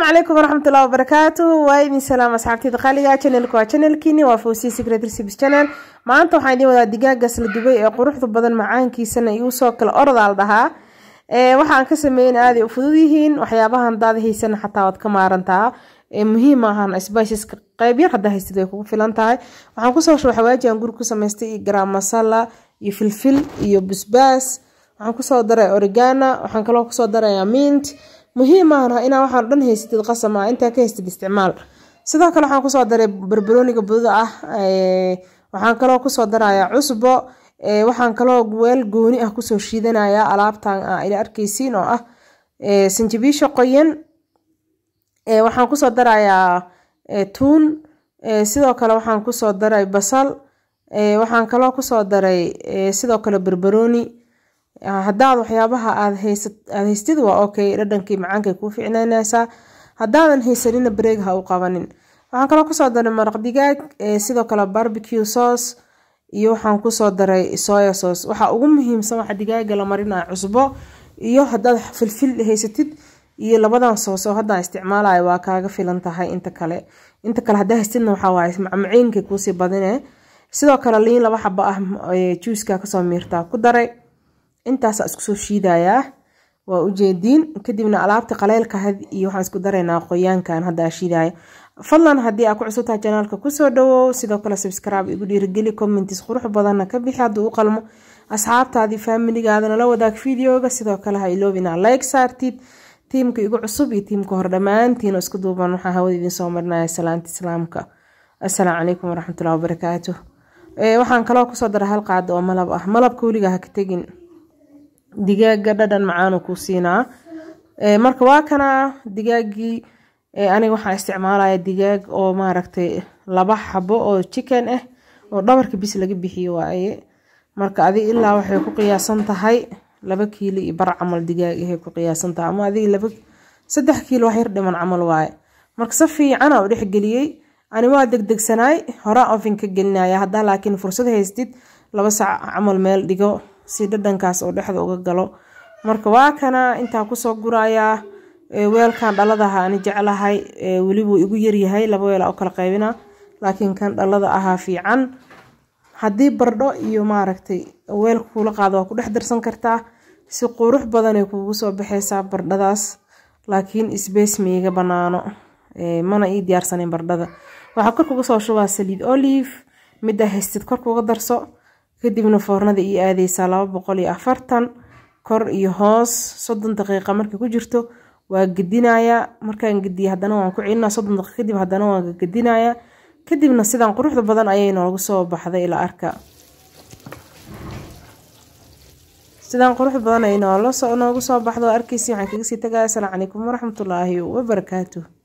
عليكم ورحمة الله وبركاته. وإذن سلام أصحابتي دقالية channelku waa channelkiini waa Fawzi Secret Recipes channel. maanta waxaan idin wadaa digaagas la dubay ee quruxda badan macaankiisana iyo soo kala ordaal dhahaa waxaan ka sameeyay aad u fudud yihiin waxyaabahan daad haysan xataa wad ka maarantaa muhiim ahaan spices qayb yar hada haystid way kugu filan tahay. waxaan ku soo shuray xawaaji aan guriga ku sameystay garam masala iyo filfil iyo basbaas. waxaan ku soo daray oregano, waxaan kaloo ku soo daray mint. muhiim ah ina waxaan dhan haystid qasama inta ka haystid isticmaal. sidoo kale waxaan ku soo daray barbarooniga budada ah waxaan kaloo ku soo darayaa cusbo waxaan kaloo weel gooni ah ku soo shiidanayaa alaabtan ila arkaysiin oo ah sanjabiisha qoyan waxaan ku soo darayaa tuun sidoo kale waxaan ku soo daray basal waxaan kaloo ku soo daray sidoo kale barbarooni. haddaad waxyaabaha aad haystid waa okay dhadhankii macaanka ku fiicnaanaysa. haddaadan haysanina break ha u qabanin. waxaan kaloo ku soo daray maraq digaag sidoo kale barbecue sauce iyo waxaan ku soo daray soya sauce. waxa ugu muhiimsan waxa digaaga la marinayo cusbo iyo haddaad filfil haysatid iyo labadan sauce oo hadda isticmaalayo waa kaaga filan tahay. inta kale hadda haystidna waxa waaye macmaciinka ku sii badinay. sidoo kale liin laba xabo ah juice-ka ka soo miirtaa ku daray. intaas isku soo shiidayaa waa u jeedin kadibna alaabta qaleelka iyo waxaan isku dareynaa qoyaankan hadda shiidaya. fadlan haddii aad ku cusub tahay channelka ku soo dhawow sidoo kale subscribe igu dhiirigeli comments qurux badan ka bixi haddii uu qalmo asxaabtaadii familigaadana la wadaag videoga. sidoo kale ha iloobina like saartid teamka igu cusub iyo teamka hor dhamaantiin isku duuban waxaan hawada idin soo marnaa salaanta islaamka. assalaamu calaykum waraxmatullaahi wabarakaatuh. waxaan kaloo ku soo daray hal qaado oo malab ah. malabka weliga ha ka tagin digaaga dhadhan macaan ku siinaa. marka waa kana digaagii aniga waxaan isticmaalaya digaag oo maaragtay laba xabo oo chicken ah oo dhabarka bis laga bixiyo waaye. marka adiga ilaa waxay ku qiyaasan tahay 2 kiilo iyo bar camal digaag ah ku qiyaasan tahay ama adiga 3 kiilo wax yar dhiman camal waaye. marka si fiican aan u dhex galiyay ani waa degdegsanaay hore oven ka gelinaya. hadda laakiin fursad haystid 2 saac camal meel dhigo si dhadhankaas oo dhexda uga galo. marka waa kana inta ku soo guraya weelkan dhaladaha aan jeclahay wali wuu igu yar yahay 2 weel oo kala qaybina laakiin kan dhalada aha fiican. hadii bardho iyo maaragtay weel kula qaado waa ku dhex darsan kartaa si qurux badan ay kugu soo baxaysaa bardhadaas. laakiin space meega banaano mana ii diyaarsanin bardhada. waxa kor kugu soo shubaa saliid olive midda haystid kor kuga darso kadibna foornada ii aadeysa 240 kor iyo hoos 30 daqiiqo markay ku jirto waa gedinaya. markaan gediyo hadana waan ku ciinaa 30 daqiiqo kadib hadana waan gedinaya kadibna sidaan quruxda badan ayay noogu soo baxday ila arka. sidaan quruxda badan ay noogu soo baxdo arkaysi waxaan kaga sii tagay. assalaamu calaykum waraxmatullaahi wabarakaatuh.